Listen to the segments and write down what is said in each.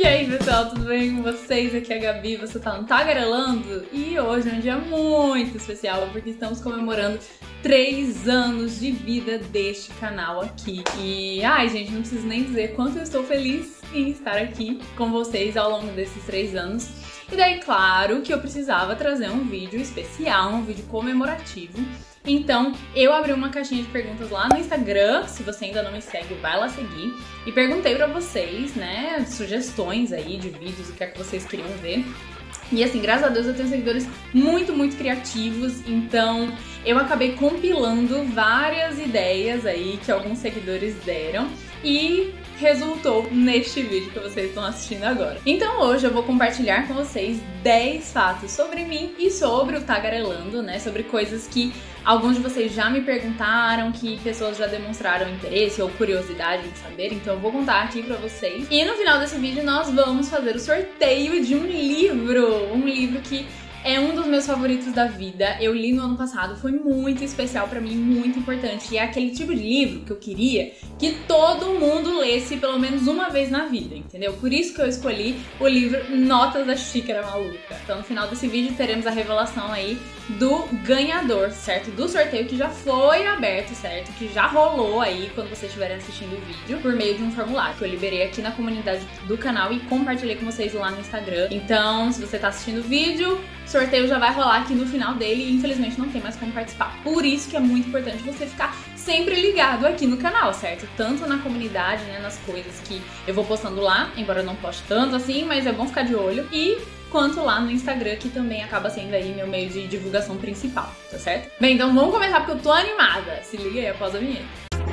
aí pessoal, tudo bem com vocês? Aqui é a Gabi, você tá no Tagarelando e hoje é um dia muito especial porque estamos comemorando 3 anos de vida deste canal aqui. E ai gente, não preciso nem dizer quanto eu estou feliz em estar aqui com vocês ao longo desses 3 anos. E daí claro que eu precisava trazer um vídeo especial, um vídeo comemorativo. Então, eu abri uma caixinha de perguntas lá no Instagram, se você ainda não me segue, vai lá seguir. E perguntei pra vocês, né, sugestões aí de vídeos, o que é que vocês queriam ver. E assim, graças a Deus eu tenho seguidores muito criativos, então eu acabei compilando várias ideias aí que alguns seguidores deram e resultou neste vídeo que vocês estão assistindo agora. Então hoje eu vou compartilhar com vocês 10 fatos sobre mim e sobre o Tagarelando, né? Sobre coisas que alguns de vocês já me perguntaram, que pessoas já demonstraram interesse ou curiosidade em saber, então eu vou contar aqui pra vocês. E no final desse vídeo nós vamos fazer o sorteio de um livro que é um dos meus favoritos da vida. Eu li no ano passado, foi muito especial pra mim, muito importante. E é aquele tipo de livro que eu queria que todo mundo lesse pelo menos uma vez na vida, entendeu? Por isso que eu escolhi o livro Notas da Xícara Maluca. Então no final desse vídeo teremos a revelação aí do ganhador, certo? Do sorteio que já foi aberto, certo? Que já rolou aí quando vocês estiverem assistindo o vídeo por meio de um formulário que eu liberei aqui na comunidade do canal e compartilhei com vocês lá no Instagram. Então, se você tá assistindo o vídeo, o sorteio já vai rolar aqui no final dele e infelizmente não tem mais como participar. Por isso que é muito importante você ficar sempre ligado aqui no canal, certo? Tanto na comunidade, né, nas coisas que eu vou postando lá, embora eu não poste tanto assim, mas é bom ficar de olho. E quanto lá no Instagram, que também acaba sendo aí meu meio de divulgação principal, tá certo? Bem, então vamos começar porque eu tô animada. Se liga aí após a vinheta.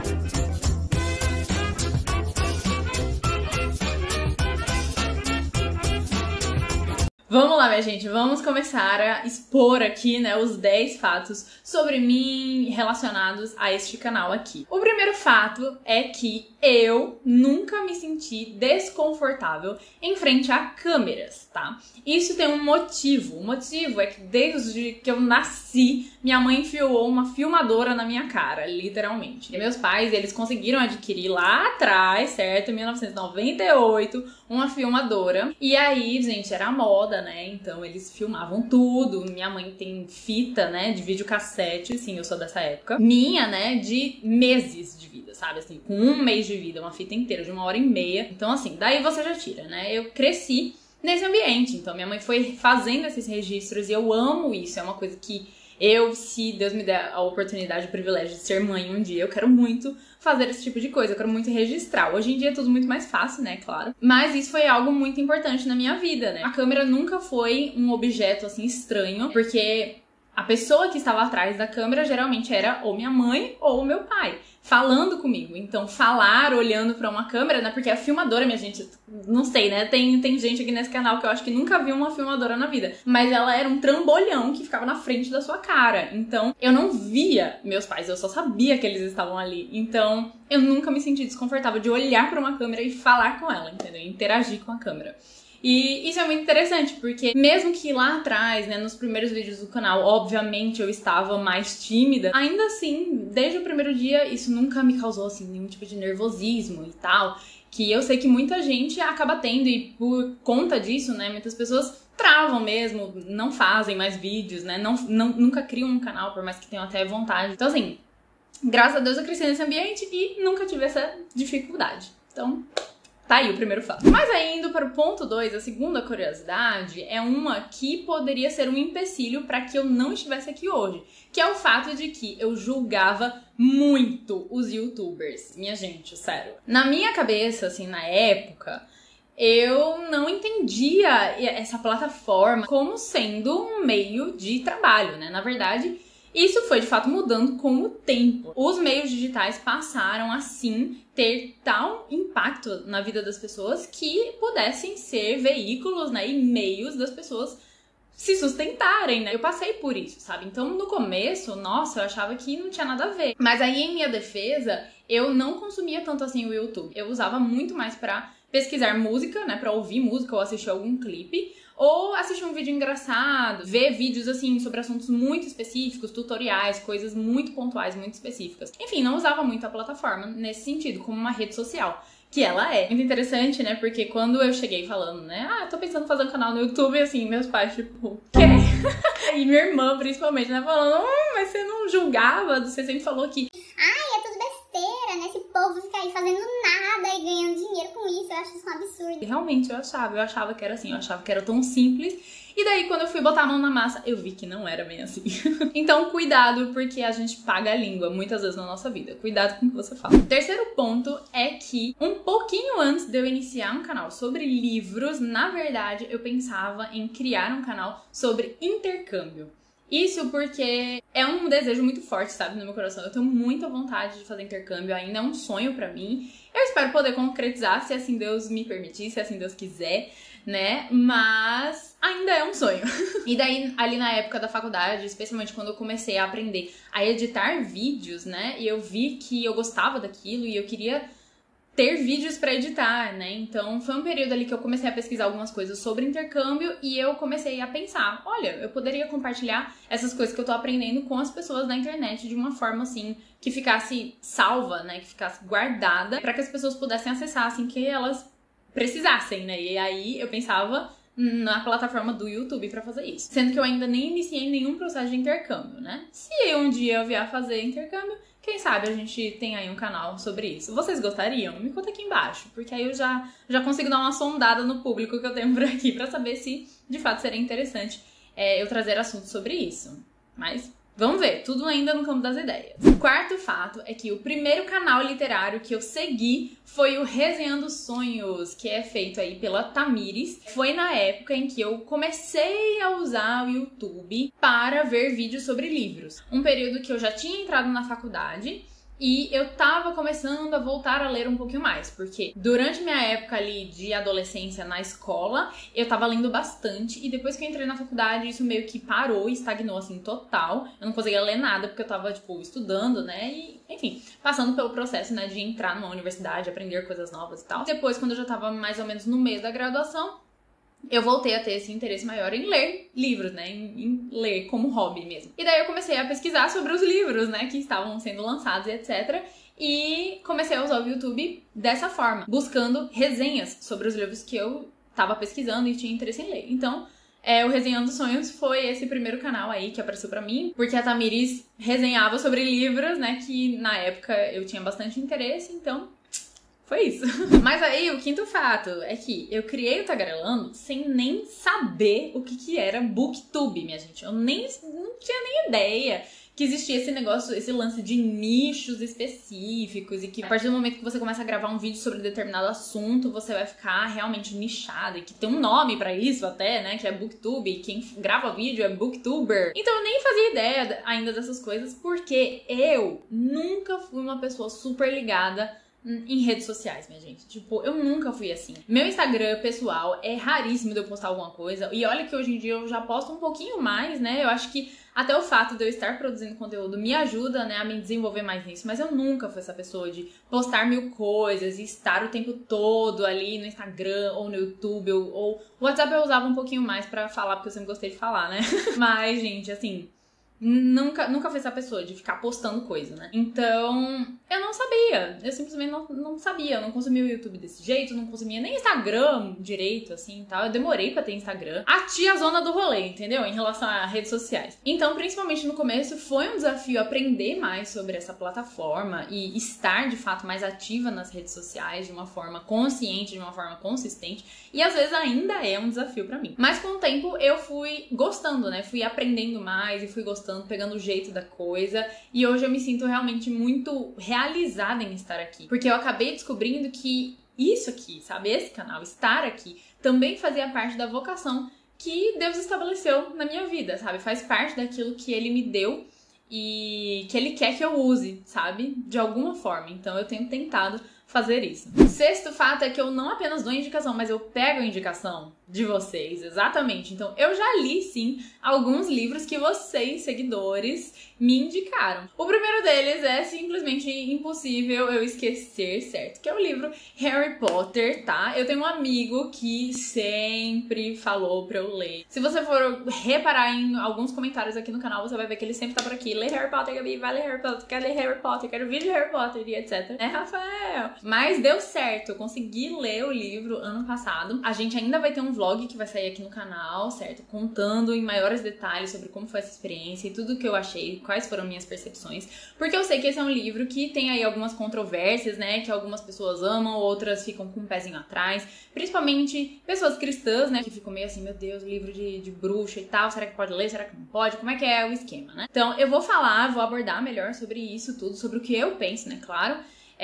Vamos lá, minha gente, vamos começar a expor aqui, né, os 10 fatos sobre mim relacionados a este canal aqui. O primeiro fato é que eu nunca me senti desconfortável em frente a câmeras, tá? Isso tem um motivo. O motivo é que desde que eu nasci, minha mãe enfiou uma filmadora na minha cara, literalmente. E meus pais, eles conseguiram adquirir lá atrás, certo? Em 1998, uma filmadora. E aí, gente, era a moda, né? Então eles filmavam tudo. Minha mãe tem fita, né, de videocassete, sim, eu sou dessa época. Minha, né, de meses de vida, sabe? Assim, com 1 mês de vida, uma fita inteira de 1h30. Então, assim, daí você já tira, né? Eu cresci nesse ambiente. Então, minha mãe foi fazendo esses registros e eu amo isso. É uma coisa que eu, se Deus me der a oportunidade, o privilégio de ser mãe um dia, eu quero muito fazer esse tipo de coisa, eu quero muito registrar. Hoje em dia é tudo muito mais fácil, né, claro. Mas isso foi algo muito importante na minha vida, né? A câmera nunca foi um objeto, assim, estranho, porque a pessoa que estava atrás da câmera geralmente era ou minha mãe ou meu pai, falando comigo. Então, falar olhando pra uma câmera, né? Porque a filmadora, minha gente, não sei, né? Tem gente aqui nesse canal que eu acho que nunca viu uma filmadora na vida. Mas ela era um trambolhão que ficava na frente da sua cara. Então, eu não via meus pais, eu só sabia que eles estavam ali. Então, eu nunca me senti desconfortável de olhar pra uma câmera e falar com ela, entendeu? Interagir com a câmera. E isso é muito interessante, porque mesmo que lá atrás, né, nos primeiros vídeos do canal, obviamente eu estava mais tímida, ainda assim, desde o primeiro dia, isso nunca me causou, assim, nenhum tipo de nervosismo e tal, que eu sei que muita gente acaba tendo e por conta disso, né, muitas pessoas travam mesmo, não fazem mais vídeos, né, nunca criam um canal, por mais que tenham até vontade. Então, assim, graças a Deus eu cresci nesse ambiente e nunca tive essa dificuldade. Então, tá aí o primeiro fato. Mas aí, indo para o ponto 2, a segunda curiosidade é uma que poderia ser um empecilho para que eu não estivesse aqui hoje, que é o fato de que eu julgava muito os youtubers. Minha gente, sério. Na minha cabeça, assim, na época, eu não entendia essa plataforma como sendo um meio de trabalho, né? Na verdade, isso foi de fato mudando com o tempo. Os meios digitais passaram, assim, ter tal impacto na vida das pessoas que pudessem ser veículos, né, e meios das pessoas se sustentarem, né? Eu passei por isso, sabe? Então, no começo, nossa, eu achava que não tinha nada a ver. Mas aí, em minha defesa, eu não consumia tanto assim o YouTube. Eu usava muito mais pra pesquisar música, né, pra ouvir música ou assistir algum clipe, ou assistir um vídeo engraçado, ver vídeos assim sobre assuntos muito específicos, tutoriais, coisas muito pontuais, muito específicas. Enfim, não usava muito a plataforma nesse sentido, como uma rede social. que ela é. Muito interessante, né? Porque quando eu cheguei falando, né? Ah, tô pensando em fazer um canal no YouTube, assim, meus pais, tipo, quê? E minha irmã, principalmente, né? Falando, mas você não julgava? Você sempre falou que ai, é tudo besteira, né? Esse povo fica aí fazendo nada e ganhando dinheiro com isso. Eu acho isso um absurdo. realmente eu achava que era assim, eu achava que era tão simples. E daí, quando eu fui botar a mão na massa, eu vi que não era bem assim. Então, cuidado, porque a gente paga a língua muitas vezes na nossa vida. Cuidado com o que você fala. Terceiro ponto é que, um pouquinho antes de eu iniciar um canal sobre livros, na verdade, eu pensava em criar um canal sobre intercâmbio. Isso porque é um desejo muito forte, sabe, no meu coração. Eu tenho muita vontade de fazer intercâmbio, ainda é um sonho pra mim. Eu espero poder concretizar, se assim Deus me permitir, se assim Deus quiser, né? Mas ainda é um sonho. E daí, ali na época da faculdade, especialmente quando eu comecei a aprender a editar vídeos, né? E eu vi que eu gostava daquilo e eu queria ter vídeos pra editar, né? Então foi um período ali que eu comecei a pesquisar algumas coisas sobre intercâmbio e eu comecei a pensar, olha, eu poderia compartilhar essas coisas que eu tô aprendendo com as pessoas na internet de uma forma assim que ficasse salva, né? Que ficasse guardada pra que as pessoas pudessem acessar assim que elas precisassem, né? E aí eu pensava na plataforma do YouTube pra fazer isso. Sendo que eu ainda nem iniciei nenhum processo de intercâmbio, né? Se um dia eu vier a fazer intercâmbio, quem sabe a gente tem aí um canal sobre isso. Vocês gostariam? Me conta aqui embaixo, porque aí eu já consigo dar uma sondada no público que eu tenho por aqui pra saber se de fato seria interessante eu trazer assuntos sobre isso. Mas vamos ver, tudo ainda no campo das ideias. O quarto fato é que o primeiro canal literário que eu segui foi o Resenhando Sonhos, que é feito aí pela Tamires. Foi na época em que eu comecei a usar o YouTube para ver vídeos sobre livros. Um período que eu já tinha entrado na faculdade e eu tava começando a voltar a ler um pouquinho mais, porque durante minha época ali de adolescência na escola, eu tava lendo bastante, e depois que eu entrei na faculdade, isso meio que parou e estagnou, assim, total. Eu não conseguia ler nada, porque eu tava, tipo, estudando, né, e, enfim, passando pelo processo, né, de entrar numa universidade, aprender coisas novas e tal. Depois, quando eu já tava mais ou menos no meio da graduação, eu voltei a ter esse interesse maior em ler livros, né? Em ler como hobby mesmo. E daí eu comecei a pesquisar sobre os livros, né? Que estavam sendo lançados e etc. E comecei a usar o YouTube dessa forma, buscando resenhas sobre os livros que eu tava pesquisando e tinha interesse em ler. Então, o Resenhando Sonhos foi esse primeiro canal aí que apareceu pra mim, porque a Tamires resenhava sobre livros, né? Que na época eu tinha bastante interesse, então foi isso. Mas aí, o quinto fato é que eu criei o Tagarelando sem nem saber o que era Booktube, minha gente. Eu não tinha nem ideia que existia esse negócio, esse lance de nichos específicos e que a partir do momento que você começa a gravar um vídeo sobre determinado assunto, você vai ficar realmente nichado e que tem um nome pra isso até, né, que é Booktube, e quem grava vídeo é Booktuber. Então eu nem fazia ideia ainda dessas coisas porque eu nunca fui uma pessoa super ligada em redes sociais, minha gente. Tipo, eu nunca fui assim. Meu Instagram pessoal é raríssimo de eu postar alguma coisa. E olha que hoje em dia eu já posto um pouquinho mais, né? Eu acho que até o fato de eu estar produzindo conteúdo me ajuda, né, a me desenvolver mais nisso. Mas eu nunca fui essa pessoa de postar 1000 coisas e estar o tempo todo ali no Instagram ou no YouTube. Ou o WhatsApp eu usava um pouquinho mais pra falar, porque eu sempre gostei de falar, né? Mas, gente, assim, nunca fui essa pessoa de ficar postando coisa, né? Então, eu não sabia. Eu simplesmente não sabia. Eu não consumia o YouTube desse jeito, não consumia nem Instagram direito, assim, e tal. Eu demorei pra ter Instagram. A tiazona do rolê, entendeu? Em relação a redes sociais. Então, principalmente no começo, foi um desafio aprender mais sobre essa plataforma e estar, de fato, mais ativa nas redes sociais de uma forma consciente, de uma forma consistente. E, às vezes, ainda é um desafio pra mim. Mas, com o tempo, eu fui gostando, né? Fui aprendendo mais e fui gostando, pegando o jeito da coisa, e hoje eu me sinto realmente muito realizada em estar aqui, porque eu acabei descobrindo que isso aqui, sabe, esse canal, estar aqui, também fazia parte da vocação que Deus estabeleceu na minha vida, sabe, faz parte daquilo que Ele me deu e que Ele quer que eu use, sabe, de alguma forma. Então eu tenho tentado fazer isso. Sexto fato é que eu não apenas dou indicação, mas eu pego a indicação de vocês, exatamente. Então eu já li, sim, alguns livros que vocês, seguidores, me indicaram. O primeiro deles é simplesmente impossível eu esquecer, certo? Que é o livro Harry Potter, tá? Eu tenho um amigo que sempre falou pra eu ler. Se você for reparar em alguns comentários aqui no canal, você vai ver que ele sempre tá por aqui. Lê Harry Potter, Gabi, vai ler Harry Potter, quero ler Harry Potter, quero vídeo de Harry Potter e etc. Rafael? Mas deu certo, eu consegui ler o livro ano passado. A gente ainda vai ter um vlog que vai sair aqui no canal, certo? Contando em maiores detalhes sobre como foi essa experiência e tudo que eu achei, quais foram minhas percepções. Porque eu sei que esse é um livro que tem aí algumas controvérsias, né? Que algumas pessoas amam, outras ficam com um pezinho atrás. Principalmente pessoas cristãs, né? Que ficam meio assim, meu Deus, livro de bruxa e tal. Será que pode ler? Será que não pode? Como é que é o esquema, né? Então, eu vou abordar melhor sobre isso tudo, sobre o que eu penso, né? Claro.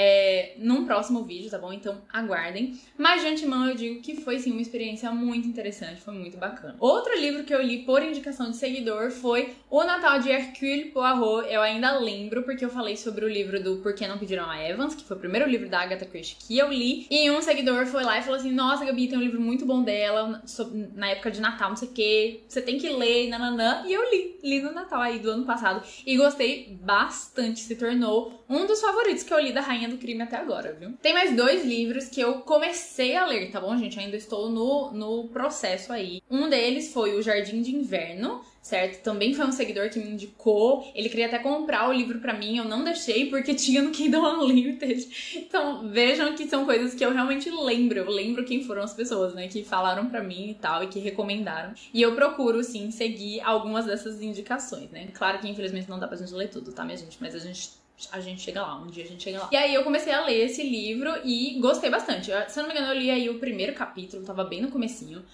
Num próximo vídeo, tá bom? Então aguardem. Mas de antemão eu digo que foi sim uma experiência muito interessante, foi muito bacana. Outro livro que eu li por indicação de seguidor foi O Natal de Hercule Poirot. Eu ainda lembro porque eu falei sobre o livro do Por que Não Pediram a Evans, que foi o primeiro livro da Agatha Christie que eu li. E um seguidor foi lá e falou assim, nossa, Gabi, tem um livro muito bom dela, na época de Natal, não sei o que, você tem que ler, nananã. E eu li no Natal aí do ano passado e gostei bastante, se tornou um dos favoritos que eu li da Rainha do Crime até agora, viu? Tem mais 2 livros que eu comecei a ler, tá bom, gente? Ainda estou no processo aí. Um deles foi O Jardim de Inverno, certo? Também foi um seguidor que me indicou. Ele queria até comprar o livro pra mim, eu não deixei porque tinha no Kindle Unlimited. Então, vejam que são coisas que eu realmente lembro. Eu lembro quem foram as pessoas, né, que falaram pra mim e tal, e que recomendaram. E eu procuro, sim, seguir algumas dessas indicações, né? Claro que, infelizmente, não dá pra gente ler tudo, tá, minha gente? Mas a gente chega lá, um dia a gente chega lá. E aí eu comecei a ler esse livro e gostei bastante. Se eu não me engano, eu li aí o primeiro capítulo, tava bem no comecinho,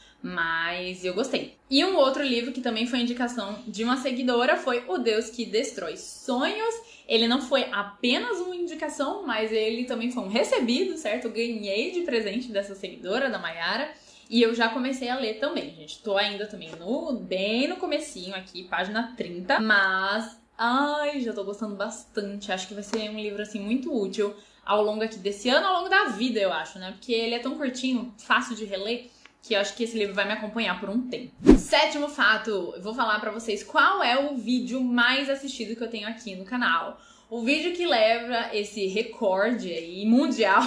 mas eu gostei. E um outro livro que também foi indicação de uma seguidora foi O Deus que Destrói Sonhos. Ele não foi apenas uma indicação, mas ele também foi um recebido, certo? Eu ganhei de presente dessa seguidora, da Mayara. E eu já comecei a ler também, gente. Tô ainda também bem no comecinho aqui, página 30, mas... ai, já tô gostando bastante. Acho que vai ser um livro, assim, muito útil ao longo aqui desse ano, ao longo da vida, eu acho, né? Porque ele é tão curtinho, fácil de reler, que eu acho que esse livro vai me acompanhar por um tempo. 7º fato, eu vou falar pra vocês qual é o vídeo mais assistido que eu tenho aqui no canal. O vídeo que leva esse recorde aí mundial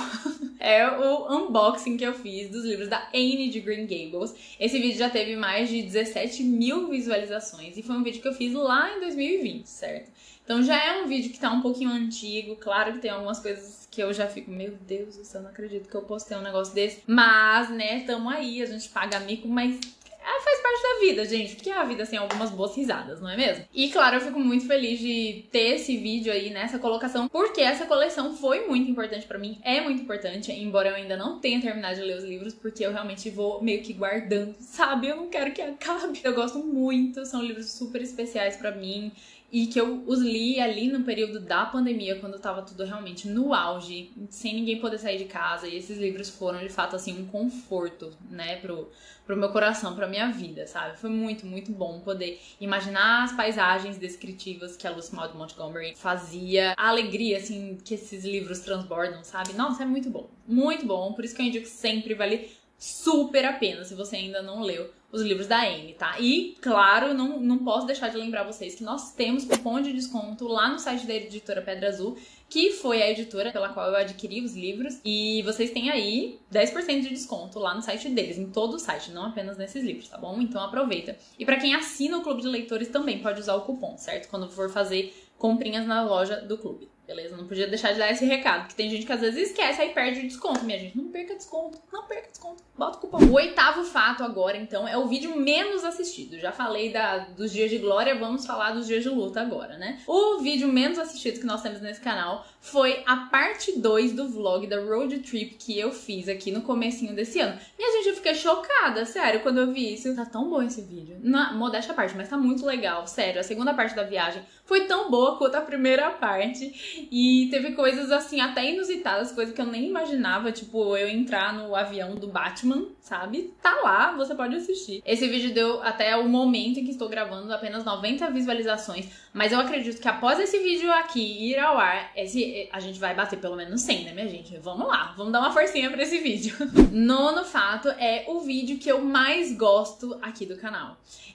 é o unboxing que eu fiz dos livros da Anne de Green Gables. Esse vídeo já teve mais de 17 mil visualizações e foi um vídeo que eu fiz lá em 2020, certo? Então já é um vídeo que tá um pouquinho antigo, claro que tem algumas coisas que eu já fico, meu Deus do céu, não acredito que eu postei um negócio desse. Mas, né, tamo aí, a gente paga mico, mas... faz parte da vida, gente, porque a vida tem algumas boas risadas, não é mesmo? E claro, eu fico muito feliz de ter esse vídeo aí nessa colocação, porque essa coleção foi muito importante pra mim, é muito importante, embora eu ainda não tenha terminado de ler os livros, porque eu realmente vou meio que guardando, sabe? Eu não quero que acabe. Eu gosto muito, são livros super especiais pra mim, e que eu os li ali no período da pandemia, quando tava tudo realmente no auge, sem ninguém poder sair de casa, e esses livros foram, de fato, assim, um conforto, né, pro meu coração, pra minha vida, sabe? Foi muito, muito bom poder imaginar as paisagens descritivas que a Lucy Maud Montgomery fazia, a alegria, assim, que esses livros transbordam, sabe? Nossa, é muito bom, por isso que eu indico sempre, vale super a pena, se você ainda não leu os livros da Anne, tá? E, claro, não posso deixar de lembrar vocês que nós temos cupom de desconto lá no site da editora Pedra Azul, que foi a editora pela qual eu adquiri os livros, e vocês têm aí 10% de desconto lá no site deles, em todo o site, não apenas nesses livros, tá bom? Então aproveita. E pra quem assina o Clube de Leitores também pode usar o cupom, certo? Quando for fazer comprinhas na loja do clube. Beleza? Não podia deixar de dar esse recado, porque tem gente que às vezes esquece, aí perde o desconto, minha gente. Não perca desconto, bota o cupom. O 8º fato agora, então, é o vídeo menos assistido. Já falei dos dias de glória, vamos falar dos dias de luta agora, né? O vídeo menos assistido que nós temos nesse canal foi a parte 2 do vlog da road trip que eu fiz aqui no comecinho desse ano. Minha gente, eu fiquei chocada, sério, quando eu vi isso. Tá tão bom esse vídeo. Modéstia à parte, mas tá muito legal, sério. A segunda parte da viagem foi tão boa quanto a primeira parte. E teve coisas assim, até inusitadas, coisas que eu nem imaginava, tipo, eu entrar no avião do Batman, sabe? Tá lá, você pode assistir. Esse vídeo deu, até o momento em que estou gravando, apenas 90 visualizações, mas eu acredito que após esse vídeo aqui ir ao ar, a gente vai bater pelo menos 100, né, minha gente? Vamos lá, vamos dar uma forcinha pra esse vídeo. 9º fato é o vídeo que eu mais gosto aqui do canal.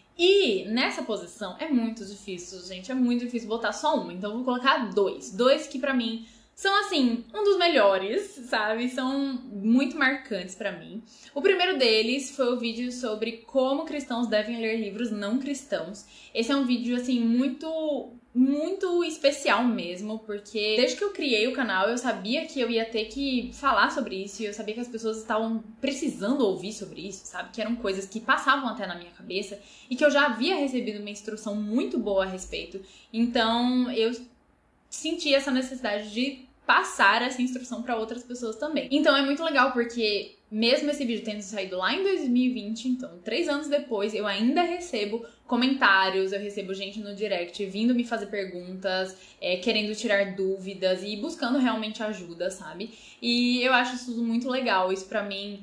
E nessa posição é muito difícil, gente, é muito difícil botar só uma, então eu vou colocar dois que pra mim são, assim, um dos melhores, sabe? São muito marcantes pra mim. O primeiro deles foi o vídeo sobre como cristãos devem ler livros não cristãos. Esse é um vídeo, assim, muito muito especial mesmo, porque desde que eu criei o canal eu sabia que eu ia ter que falar sobre isso, e eu sabia que as pessoas estavam precisando ouvir sobre isso, sabe? Que eram coisas que passavam até na minha cabeça e que eu já havia recebido uma instrução muito boa a respeito. Então eu senti essa necessidade de passar essa instrução para outras pessoas também. Então é muito legal porque mesmo esse vídeo tendo saído lá em 2020, então 3 anos depois, eu ainda recebo comentários, eu recebo gente no direct vindo me fazer perguntas, querendo tirar dúvidas e buscando realmente ajuda, sabe? E eu acho isso muito legal, isso pra mim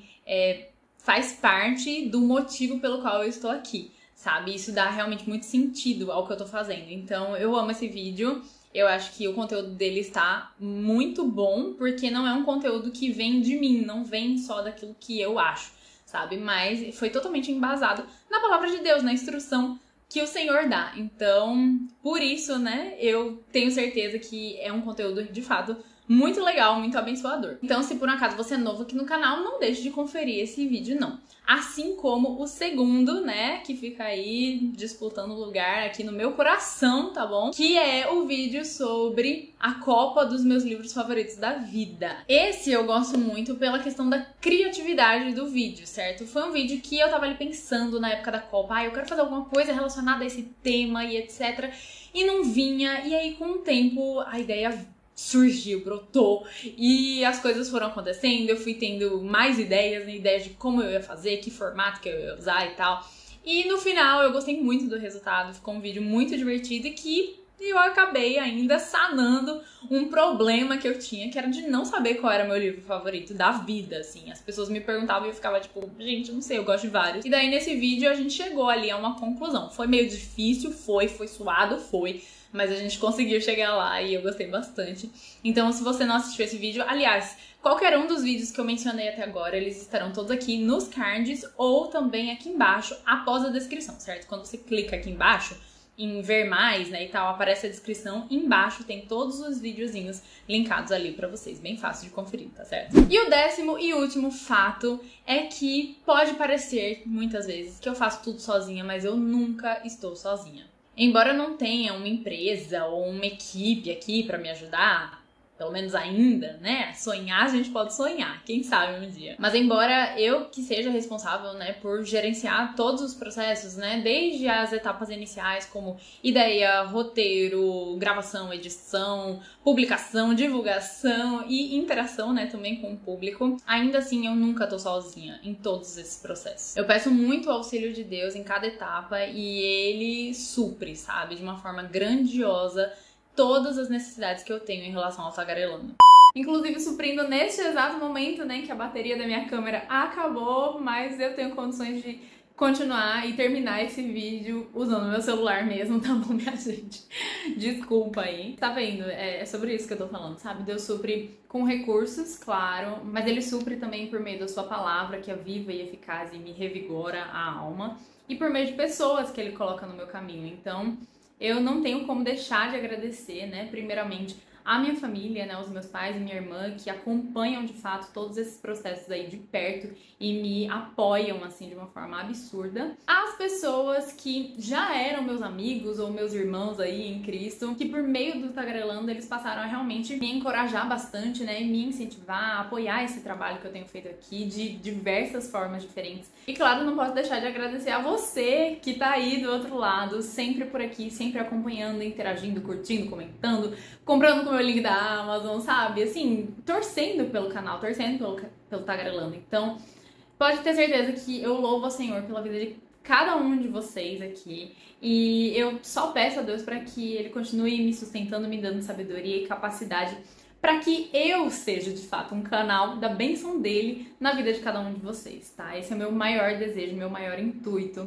faz parte do motivo pelo qual eu estou aqui, sabe? Isso dá realmente muito sentido ao que eu tô fazendo. Então eu amo esse vídeo. Eu acho que o conteúdo dele está muito bom, porque não é um conteúdo que vem de mim, não vem só daquilo que eu acho, sabe? Mas foi totalmente embasado na palavra de Deus, na instrução que o Senhor dá. Então, por isso, né, eu tenho certeza que é um conteúdo, de fato, muito legal, muito abençoador. Então, se por um acaso você é novo aqui no canal, não deixe de conferir esse vídeo, não. Assim como o segundo, né, que fica aí disputando lugar aqui no meu coração, tá bom? Que é o vídeo sobre a Copa dos meus livros favoritos da vida. Esse eu gosto muito pela questão da criatividade do vídeo, certo? Foi um vídeo que eu tava ali pensando na época da Copa, eu quero fazer alguma coisa relacionada a esse tema e etc. E não vinha, e aí com o tempo a ideia surgiu, brotou, e as coisas foram acontecendo, eu fui tendo mais ideias, né, ideias de como eu ia fazer, que formato que eu ia usar e tal. E no final eu gostei muito do resultado, ficou um vídeo muito divertido e que eu acabei ainda sanando um problema que eu tinha, que era de não saber qual era meu livro favorito da vida, assim. As pessoas me perguntavam e eu ficava tipo, gente, eu não sei, eu gosto de vários. E daí nesse vídeo a gente chegou ali a uma conclusão. Foi meio difícil, foi suado, mas a gente conseguiu chegar lá e eu gostei bastante. Então, se você não assistiu esse vídeo, aliás, qualquer um dos vídeos que eu mencionei até agora, eles estarão todos aqui nos cards ou também aqui embaixo, após a descrição, certo? Quando você clica aqui embaixo, em ver mais, né, e tal, aparece a descrição, embaixo tem todos os videozinhos linkados ali pra vocês, bem fácil de conferir, tá certo? E o 10º e último fato é que pode parecer, muitas vezes, que eu faço tudo sozinha, mas eu nunca estou sozinha. Embora eu não tenha uma empresa ou uma equipe aqui pra me ajudar, pelo menos ainda, né? Sonhar, a gente pode sonhar, quem sabe um dia. Mas embora eu que seja responsável, né, por gerenciar todos os processos, né, desde as etapas iniciais, como ideia, roteiro, gravação, edição, publicação, divulgação e interação, né, também com o público, ainda assim eu nunca tô sozinha em todos esses processos. Eu peço muito o auxílio de Deus em cada etapa e Ele supre, sabe, de uma forma grandiosa todas as necessidades que eu tenho em relação ao tagarelando. Inclusive suprindo neste exato momento, né, que a bateria da minha câmera acabou, mas eu tenho condições de continuar e terminar esse vídeo usando meu celular mesmo, tá bom, minha gente? Desculpa aí. Tá vendo? É sobre isso que eu tô falando, sabe? Deus supre com recursos, claro, mas Ele supre também por meio da sua palavra, que é viva e eficaz e me revigora a alma, e por meio de pessoas que Ele coloca no meu caminho. Então, eu não tenho como deixar de agradecer, né, primeiramente a minha família, né, os meus pais e minha irmã, que acompanham de fato todos esses processos aí de perto e me apoiam, assim, de uma forma absurda. As pessoas que já eram meus amigos ou meus irmãos aí em Cristo, que por meio do Tagarelando eles passaram a realmente me encorajar bastante, né, e me incentivar a apoiar esse trabalho que eu tenho feito aqui de diversas formas diferentes. E claro, não posso deixar de agradecer a você que tá aí do outro lado, sempre por aqui, sempre acompanhando, interagindo, curtindo, comentando, comprando com o meu link da Amazon, sabe? Assim, torcendo pelo canal, torcendo pelo Tagarelando. Então, pode ter certeza que eu louvo ao Senhor pela vida de cada um de vocês aqui. E eu só peço a Deus para que Ele continue me sustentando, me dando sabedoria e capacidade para que eu seja, de fato, um canal da bênção dele na vida de cada um de vocês, tá? Esse é o meu maior desejo, meu maior intuito.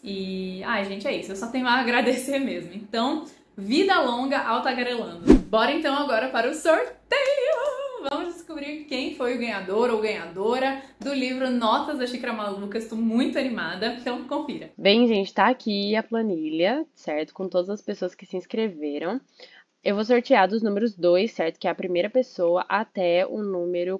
E, ai, gente, é isso. Eu só tenho a agradecer mesmo. Então, vida longa ao Tagarelando. Bora então agora para o sorteio! Vamos descobrir quem foi o ganhador ou ganhadora do livro Notas da Xícara Maluca. Estou muito animada, então confira. Bem, gente, tá aqui a planilha, certo? Com todas as pessoas que se inscreveram. Eu vou sortear dos números 2, certo? Que é a primeira pessoa até o número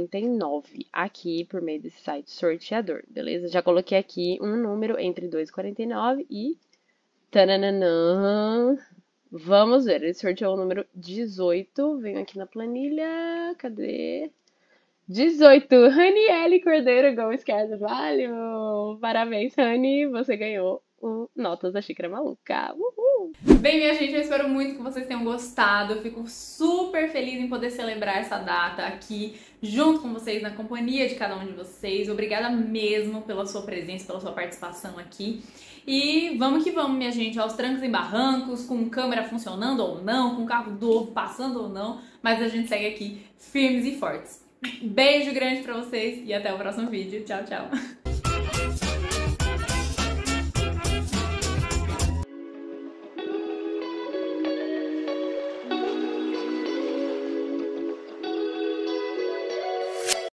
49, aqui por meio desse site sorteador, beleza? Já coloquei aqui um número entre 2 e 49 e... Tananã! Vamos ver, ele sorteou o número 18. Venho aqui na planilha. Cadê? 18. Raniele Cordeiro Gomes Carvalho. Parabéns, Rani. Você ganhou o Notas da Xícara Maluca. Uhul! Bem, minha gente, eu espero muito que vocês tenham gostado. Eu fico super feliz em poder celebrar essa data aqui, junto com vocês, na companhia de cada um de vocês. Obrigada mesmo pela sua presença, pela sua participação aqui. E vamos que vamos, minha gente, aos trancos e barrancos, com câmera funcionando ou não, com carro do ovo passando ou não, mas a gente segue aqui firmes e fortes. Beijo grande pra vocês e até o próximo vídeo. Tchau, tchau!